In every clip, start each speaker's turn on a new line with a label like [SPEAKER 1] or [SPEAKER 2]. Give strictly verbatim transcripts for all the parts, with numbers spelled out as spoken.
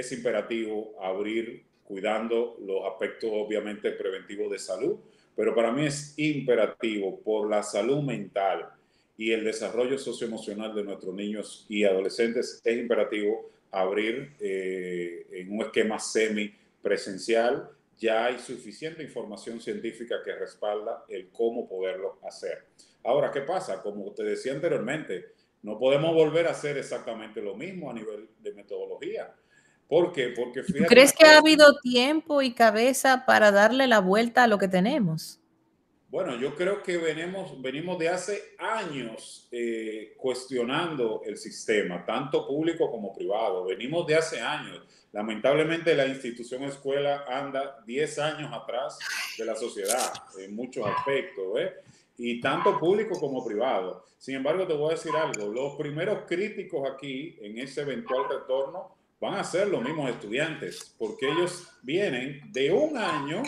[SPEAKER 1] es imperativo abrir cuidando los aspectos obviamente preventivos de salud, pero para mí es imperativo por la salud mental y el desarrollo socioemocional de nuestros niños y adolescentes, es imperativo abrir eh, en un esquema semipresencial. Ya hay suficiente información científica que respalda el cómo poderlo hacer. Ahora, ¿qué pasa? Como te decía anteriormente, no podemos volver a hacer exactamente lo mismo a nivel de metodología. ¿Por qué? Porque
[SPEAKER 2] ¿Tú
[SPEAKER 1] fíjate
[SPEAKER 2] crees
[SPEAKER 1] una
[SPEAKER 2] que ha
[SPEAKER 1] cosa.
[SPEAKER 2] habido tiempo y cabeza para darle la vuelta a lo que tenemos?
[SPEAKER 1] Bueno, yo creo que venimos, venimos de hace años eh, cuestionando el sistema, tanto público como privado. Venimos de hace años. Lamentablemente la institución escuela anda diez años atrás de la sociedad en muchos aspectos, ¿eh? Y tanto público como privado. Sin embargo, te voy a decir algo. Los primeros críticos aquí en ese eventual retorno van a ser los mismos estudiantes, porque ellos vienen de un año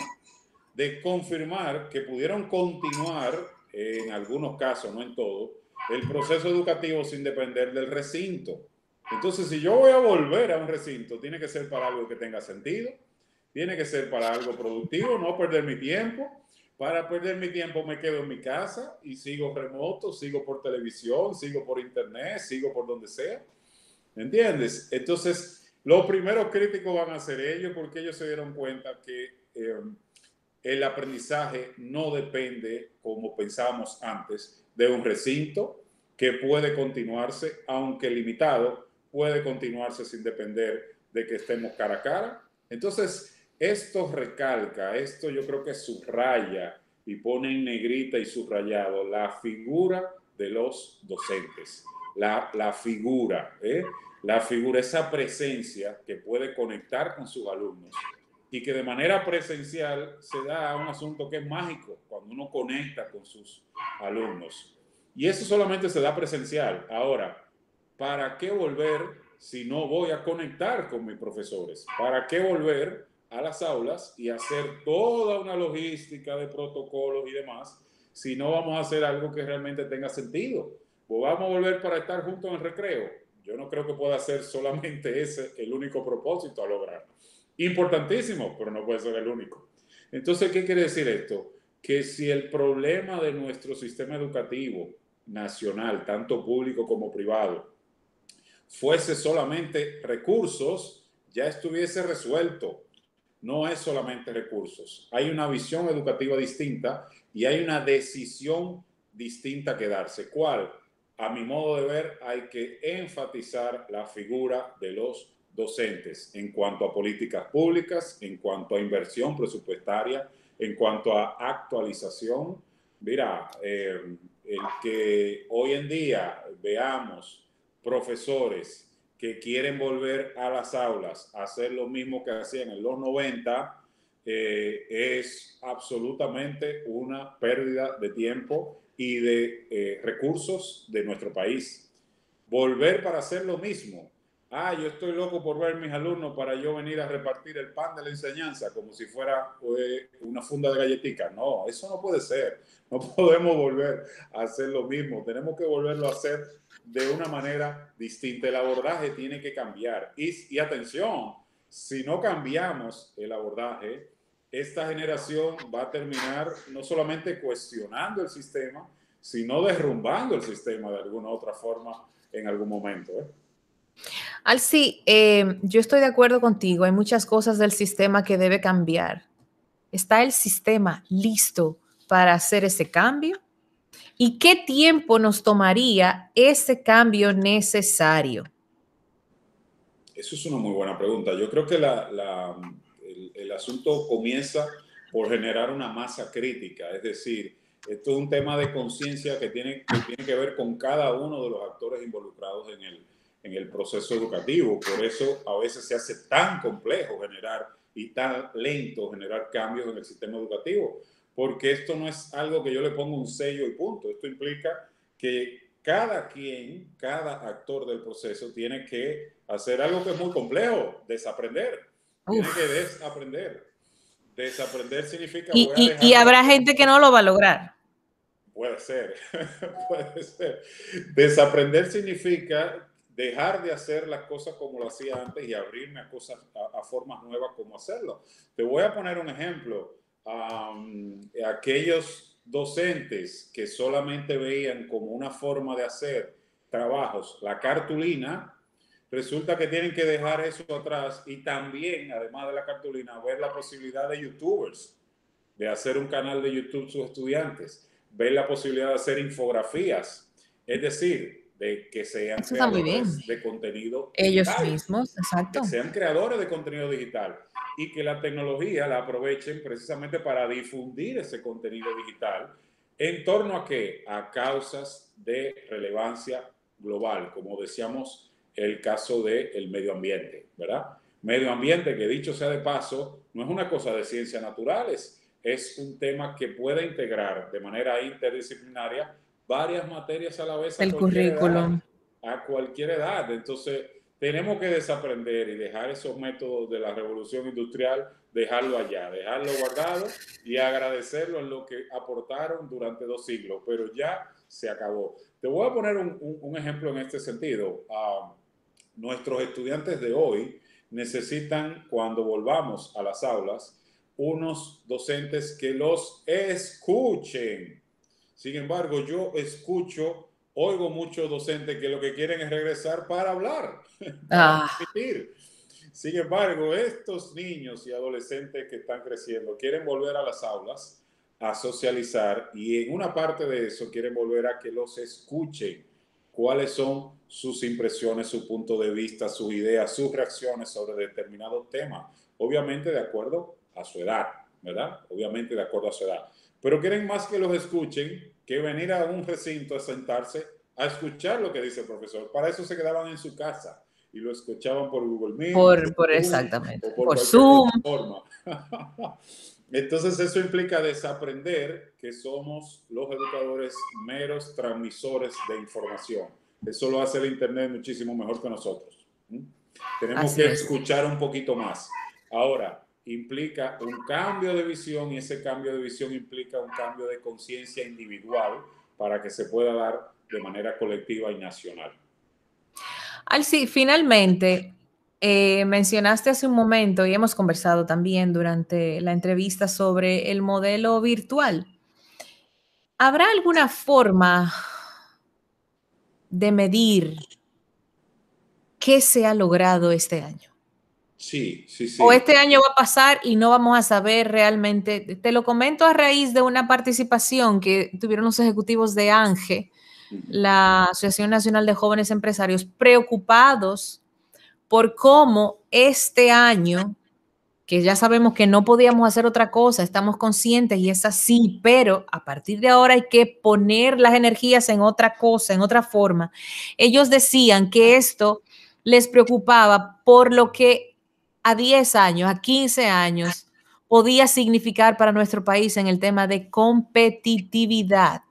[SPEAKER 1] de confirmar que pudieron continuar, eh, en algunos casos, no en todo, el proceso educativo sin depender del recinto. Entonces, si yo voy a volver a un recinto, tiene que ser para algo que tenga sentido, tiene que ser para algo productivo, no perder mi tiempo. Para perder mi tiempo me quedo en mi casa y sigo remoto, sigo por televisión, sigo por internet, sigo por donde sea. ¿Entiendes? Entonces, los primeros críticos van a ser ellos porque ellos se dieron cuenta que eh, el aprendizaje no depende, como pensábamos antes, de un recinto que puede continuarse, aunque limitado, puede continuarse sin depender de que estemos cara a cara. Entonces, esto recalca, esto yo creo que subraya y pone en negrita y subrayado la figura de los docentes. La, la figura, ¿eh? La figura, esa presencia que puede conectar con sus alumnos y que de manera presencial se da un asunto que es mágico cuando uno conecta con sus alumnos. Y eso solamente se da presencial. Ahora, ¿para qué volver si no voy a conectar con mis profesores? ¿Para qué volver a las aulas y hacer toda una logística de protocolos y demás si no vamos a hacer algo que realmente tenga sentido? Pues vamos a volver para estar juntos en el recreo. Yo no creo que pueda ser solamente ese el único propósito a lograr. Importantísimo, pero no puede ser el único. Entonces, ¿qué quiere decir esto? Que si el problema de nuestro sistema educativo nacional, tanto público como privado, fuese solamente recursos, ya estuviese resuelto. No es solamente recursos. Hay una visión educativa distinta y hay una decisión distinta que darse. ¿Cuál? A mi modo de ver, hay que enfatizar la figura de los docentes en cuanto a políticas públicas, en cuanto a inversión presupuestaria, en cuanto a actualización. Mira, eh, el que hoy en día veamos profesores que quieren volver a las aulas a hacer lo mismo que hacían en los noventa, eh, es absolutamente una pérdida de tiempo y de eh, recursos de nuestro país. Volver para hacer lo mismo. Ah, yo estoy loco por ver a mis alumnos para yo venir a repartir el pan de la enseñanza como si fuera eh, una funda de galletitas. No, eso no puede ser. No podemos volver a hacer lo mismo. Tenemos que volverlo a hacer de una manera distinta. El abordaje tiene que cambiar. Y, y atención, si no cambiamos el abordaje, esta generación va a terminar no solamente cuestionando el sistema, sino derrumbando el sistema de alguna otra forma en algún momento, ¿eh?
[SPEAKER 2] Alci, eh, yo estoy de acuerdo contigo. Hay muchas cosas del sistema que debe cambiar. ¿Está el sistema listo para hacer ese cambio? ¿Y qué tiempo nos tomaría ese cambio necesario?
[SPEAKER 1] Eso es una muy buena pregunta. Yo creo que la, la, el, el asunto comienza por generar una masa crítica, es decir, esto es un tema de conciencia que tiene, que tiene que ver con cada uno de los actores involucrados en el, en el proceso educativo. Por eso a veces se hace tan complejo generar y tan lento generar cambios en el sistema educativo, porque esto no es algo que yo le ponga un sello y punto. Esto implica que cada quien, cada actor del proceso tiene que hacer algo que es muy complejo, desaprender. Tiene que
[SPEAKER 2] Uf.
[SPEAKER 1] desaprender. Desaprender significa
[SPEAKER 2] Y,
[SPEAKER 1] voy a
[SPEAKER 2] y, y
[SPEAKER 1] dejar de
[SPEAKER 2] habrá
[SPEAKER 1] hacer.
[SPEAKER 2] gente que no lo va a lograr.
[SPEAKER 1] Puede ser, puede ser. Desaprender significa dejar de hacer las cosas como lo hacía antes y abrirme a cosas, a, a formas nuevas como hacerlo. Te voy a poner un ejemplo. Um, aquellos docentes que solamente veían como una forma de hacer trabajos la cartulina, resulta que tienen que dejar eso atrás y también, además de la cartulina, ver la posibilidad de youtubers, de hacer un canal de YouTube sus estudiantes, ver la posibilidad de hacer infografías, es decir, de que sean
[SPEAKER 2] Eso está muy bien.
[SPEAKER 1] creadores de contenido
[SPEAKER 2] Ellos
[SPEAKER 1] digital,
[SPEAKER 2] mismos,
[SPEAKER 1] que
[SPEAKER 2] exacto.
[SPEAKER 1] sean creadores de contenido digital y que la tecnología la aprovechen precisamente para difundir ese contenido digital en torno a qué? A causas de relevancia global, como decíamos, el caso del medio ambiente, ¿verdad? Medio ambiente que, dicho sea de paso, no es una cosa de ciencias naturales, es un tema que puede integrar de manera interdisciplinaria varias materias a la vez a
[SPEAKER 2] El
[SPEAKER 1] cualquier edad,
[SPEAKER 2] currículum.
[SPEAKER 1] a cualquier edad. Entonces, tenemos que desaprender y dejar esos métodos de la revolución industrial, dejarlo allá, dejarlo guardado y agradecerlo en lo que aportaron durante dos siglos, pero ya se acabó. Te voy a poner un, un, un ejemplo en este sentido. Uh, nuestros estudiantes de hoy necesitan, cuando volvamos a las aulas, unos docentes que los escuchen. Sin embargo, yo escucho, oigo muchos docentes que lo que quieren es regresar para hablar, para
[SPEAKER 2] Ah,
[SPEAKER 1] transmitir. Sin embargo, estos niños y adolescentes que están creciendo quieren volver a las aulas a socializar y en una parte de eso quieren volver a que los escuchen. ¿Cuáles son sus impresiones, su punto de vista, sus ideas, sus reacciones sobre determinado tema? Obviamente de acuerdo a su edad, ¿verdad? Obviamente de acuerdo a su edad. Pero quieren más que los escuchen que venir a un recinto a sentarse a escuchar lo que dice el profesor. Para eso se quedaban en su casa y lo escuchaban por Google Meet,
[SPEAKER 2] por, por
[SPEAKER 1] por Zoom
[SPEAKER 2] exactamente.
[SPEAKER 1] o por
[SPEAKER 2] Por
[SPEAKER 1] cualquier
[SPEAKER 2] Zoom.
[SPEAKER 1] plataforma. Entonces eso implica desaprender que somos los educadores meros transmisores de información. Eso lo hace el Internet muchísimo mejor que nosotros. ¿Mm? Tenemos
[SPEAKER 2] Así
[SPEAKER 1] que
[SPEAKER 2] es.
[SPEAKER 1] escuchar un poquito más. Ahora, implica un cambio de visión y ese cambio de visión implica un cambio de conciencia individual para que se pueda dar de manera colectiva y nacional.
[SPEAKER 2] Alci, finalmente, eh, mencionaste hace un momento y hemos conversado también durante la entrevista sobre el modelo virtual. ¿Habrá alguna forma de medir qué se ha logrado este año?
[SPEAKER 1] Sí, sí,
[SPEAKER 2] O
[SPEAKER 1] sí.
[SPEAKER 2] este año va a pasar y no vamos a saber realmente. Te lo comento a raíz de una participación que tuvieron los ejecutivos de ANGE, la Asociación Nacional de Jóvenes Empresarios, preocupados por cómo este año, que ya sabemos que no podíamos hacer otra cosa, estamos conscientes y es así, pero a partir de ahora hay que poner las energías en otra cosa, en otra forma. Ellos decían que esto les preocupaba por lo que a diez años, a quince años, podía significar para nuestro país en el tema de competitividad.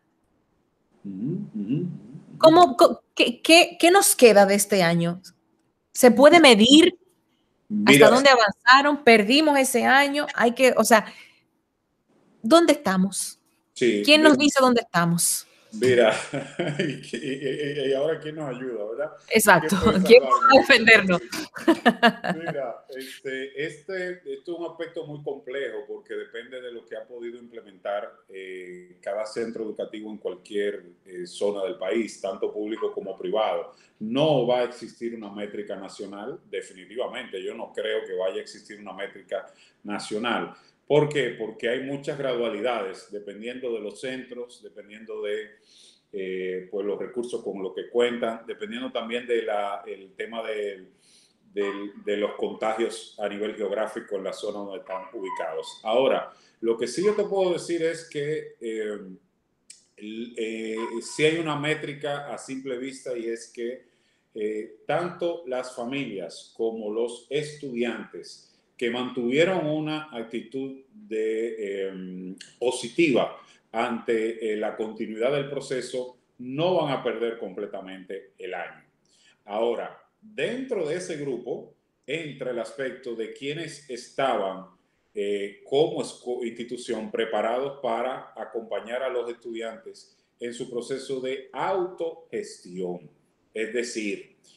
[SPEAKER 2] ¿Cómo, qué, qué, ¿Qué nos queda de este año? ¿Se puede medir hasta
[SPEAKER 1] Mira,
[SPEAKER 2] dónde avanzaron? ¿Perdimos ese año? Hay que, o sea, ¿dónde estamos?
[SPEAKER 1] sí,
[SPEAKER 2] ¿Quién
[SPEAKER 1] mira,
[SPEAKER 2] nos dice dónde estamos?
[SPEAKER 1] mira. y, y, y, ahora quién nos ayuda, ¿verdad? ¿Quién
[SPEAKER 2] Exacto.
[SPEAKER 1] puede
[SPEAKER 2] ¿Quién va
[SPEAKER 1] salvarnos?
[SPEAKER 2] a defendernos?
[SPEAKER 1] Mira, este, este, esto es un aspecto muy complejo porque depende de lo que ha podido implementar eh, cada centro educativo en cualquier eh, zona del país, tanto público como privado. No va a existir una métrica nacional, definitivamente. Yo no creo que vaya a existir una métrica nacional. ¿Por qué? Porque hay muchas gradualidades, dependiendo de los centros, dependiendo de eh, pues los recursos con los que cuentan, dependiendo también del de tema del de, de los contagios a nivel geográfico en la zona donde están ubicados. Ahora, lo que sí yo te puedo decir es que eh, eh, sí hay una métrica a simple vista y es que eh, tanto las familias como los estudiantes que mantuvieron una actitud de, eh, positiva ante eh, la continuidad del proceso no van a perder completamente el año. Ahora, dentro de ese grupo entra el aspecto de quienes estaban eh, como institución preparados para acompañar a los estudiantes en su proceso de autogestión. Es decir,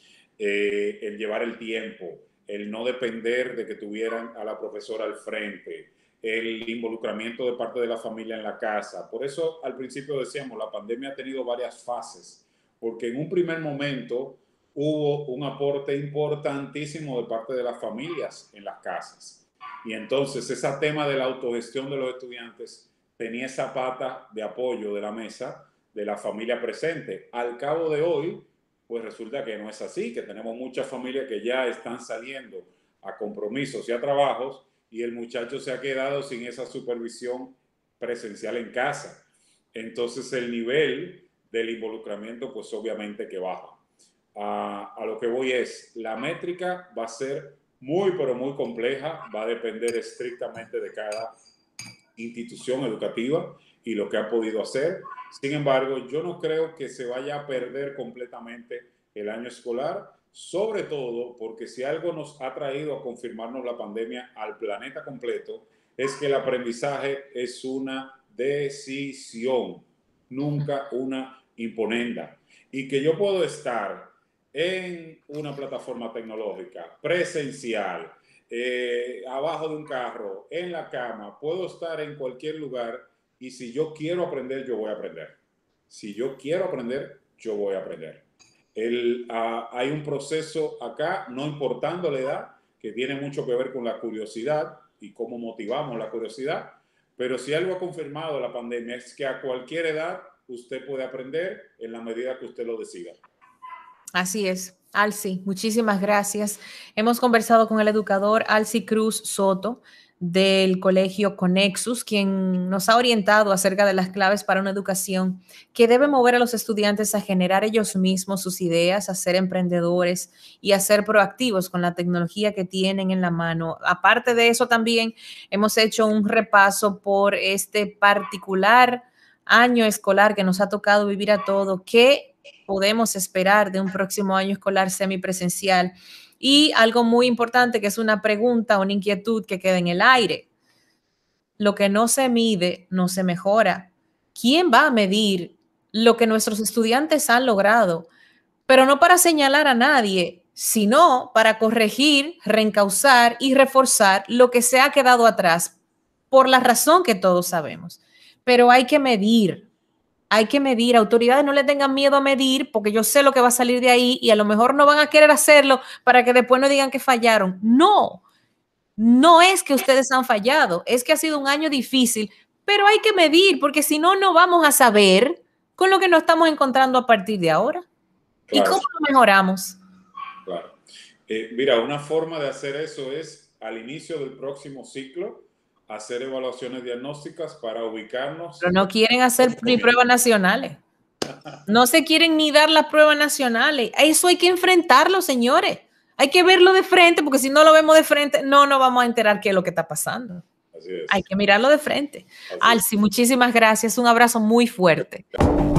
[SPEAKER 1] eh, el llevar el tiempo, el no depender de que tuvieran a la profesora al frente, el involucramiento de parte de la familia en la casa. Por eso al principio decíamos, la pandemia ha tenido varias fases, porque en un primer momento hubo un aporte importantísimo de parte de las familias en las casas. Y entonces ese tema de la autogestión de los estudiantes tenía esa pata de apoyo de la mesa de la familia presente. Al cabo de hoy, pues resulta que no es así, que tenemos muchas familias que ya están saliendo a compromisos y a trabajos y el muchacho se ha quedado sin esa supervisión presencial en casa. Entonces el nivel del involucramiento pues obviamente que baja. A, a lo que voy es, la métrica va a ser muy pero muy compleja, va a depender estrictamente de cada institución educativa y lo que ha podido hacer. Sin embargo, yo no creo que se vaya a perder completamente el año escolar, sobre todo porque si algo nos ha traído a confirmarnos la pandemia al planeta completo, es que el aprendizaje es una decisión, nunca una imponenda. Y que yo puedo estar en una plataforma tecnológica, presencial, eh, abajo de un carro, en la cama, puedo estar en cualquier lugar y si yo quiero aprender, yo voy a aprender. Si yo quiero aprender, yo voy a aprender. El, uh, hay un proceso acá, no importando la edad, que tiene mucho que ver con la curiosidad y cómo motivamos la curiosidad, pero si algo ha confirmado la pandemia es que a cualquier edad usted puede aprender en la medida que usted lo decida.
[SPEAKER 2] Así es. Alci, muchísimas gracias. Hemos conversado con el educador Alci Cruz Soto del colegio Conexus, quien nos ha orientado acerca de las claves para una educación que debe mover a los estudiantes a generar ellos mismos sus ideas, a ser emprendedores y a ser proactivos con la tecnología que tienen en la mano. Aparte de eso, también hemos hecho un repaso por este particular año escolar que nos ha tocado vivir a todos. ¿Qué podemos esperar de un próximo año escolar semipresencial? Y algo muy importante, que es una pregunta, una inquietud que queda en el aire. Lo que no se mide, no se mejora. ¿Quién va a medir lo que nuestros estudiantes han logrado? Pero no para señalar a nadie, sino para corregir, reencauzar y reforzar lo que se ha quedado atrás, por la razón que todos sabemos. Pero hay que medir. Hay que medir, autoridades no le tengan miedo a medir porque yo sé lo que va a salir de ahí y a lo mejor no van a querer hacerlo para que después no digan que fallaron. No, no es que ustedes han fallado, es que ha sido un año difícil, pero hay que medir porque si no, no vamos a saber con lo que nos estamos encontrando a partir de ahora. Claro. ¿Y cómo lo mejoramos?
[SPEAKER 1] Claro. Eh, mira, una forma de hacer eso es al inicio del próximo ciclo hacer evaluaciones diagnósticas para ubicarnos.
[SPEAKER 2] Pero no quieren hacer ni pruebas nacionales. No se quieren ni dar las pruebas nacionales. Eso hay que enfrentarlo, señores. Hay que verlo de frente, porque si no lo vemos de frente, no nos vamos a enterar qué es lo que está pasando.
[SPEAKER 1] Así es.
[SPEAKER 2] Hay que mirarlo de frente. Alci, muchísimas gracias. Un abrazo muy fuerte.